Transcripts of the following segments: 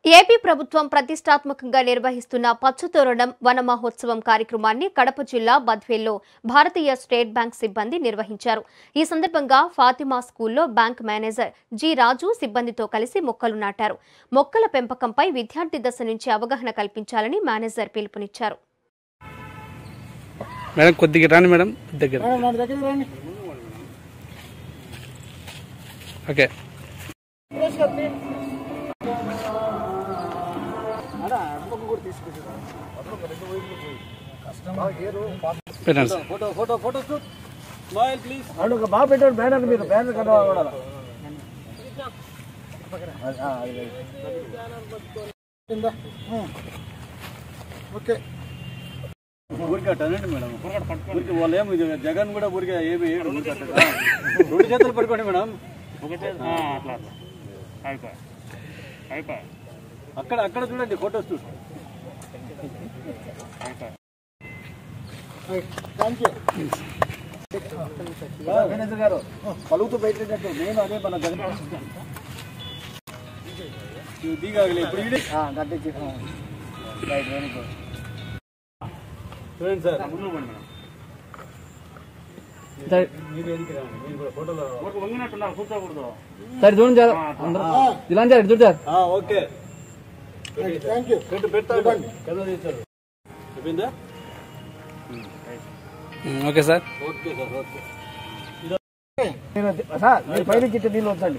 AP ప్రభుత్వం ప్రతిష్టాత్మకంగా నిర్వహిస్తున్న పచ్చతోరణం వన మహోత్సవం కార్యక్రమాన్ని కడప జిల్లా బద్వేల్లో భారతీయ స్టేట్ బ్యాంక్ సిబ్బంది నిర్వహించారు. ఈ సందర్భంగా ఫాతిమా స్కూల్లో బ్యాంక్ మేనేజర్ జి రాజు సిబ్బందితో కలిసి మొక్కలు నాటారు. మొక్కల పెంపకంపై విద్యార్థి దశ నుంచి అవగాహన కల్పించాలని మేనేజర్ పిలుపునిచ్చారు. జగన్ కూడా ఊరికే ఏమి రెండు చేతులు పడుకోండి మేడం. అక్కడ అక్కడ చూడండి ఫోటోస్ చూసి. మేనేజర్ గారు పలుకుతూ బయటకు నేను అదే మన జగన్ దిగాలి ఇప్పుడు కట్టించి వెరీ గుడ్ చూడండి సార్. Okay okay sir. పైన గిట్ట నీళ్ళు వచ్చండి.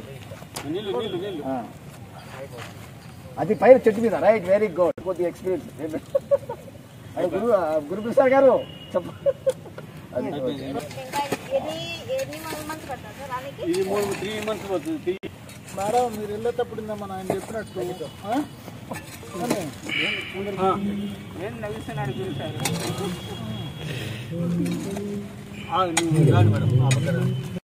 అది పైన చెట్టు మీద రైట్. Very good. కొద్దిగా ఎక్స్పీరియన్స్ గురుప్రసాద్ గారు చెప్ప. ఇది 3 months పడుతుంది మేడం. మీరు వెళ్ళేటప్పుడు మన ఆయన చెప్పినట్టు మేడం.